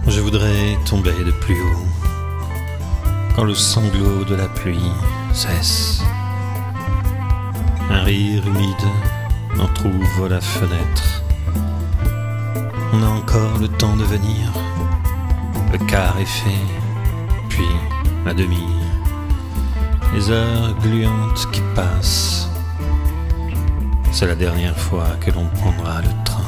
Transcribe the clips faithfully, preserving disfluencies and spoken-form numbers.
Je voudrais tomber de plus haut, quand le sanglot de la pluie cesse. Un rire humide entr'ouvre la fenêtre. On a encore le temps de venir. Le quart est fait, puis la demi. Les heures gluantes qui passent. C'est la dernière fois que l'on prendra le train.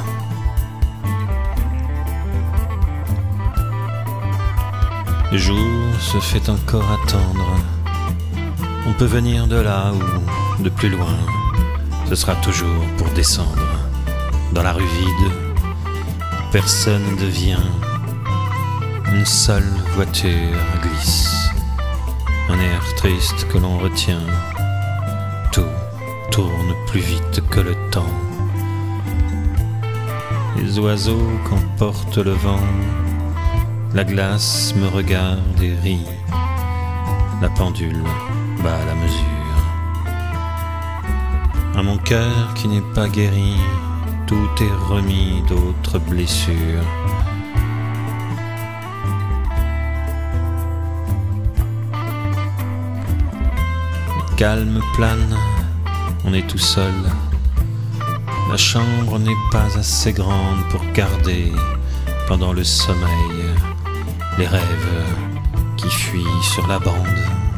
Le jour se fait encore attendre. On peut venir de là ou de plus loin. Ce sera toujours pour descendre. Dans la rue vide, personne ne vient. Une seule voiture glisse. Un air triste que l'on retient. Tout tourne plus vite que le temps. Les oiseaux qu'emporte le vent. La glace me regarde et rit. La pendule bat la mesure. À mon cœur qui n'est pas guéri, tout est remis d'autres blessures. Le calme plane, on est tout seul. La chambre n'est pas assez grande pour garder, pendant le sommeil, les rêves qui fuient sur la bande.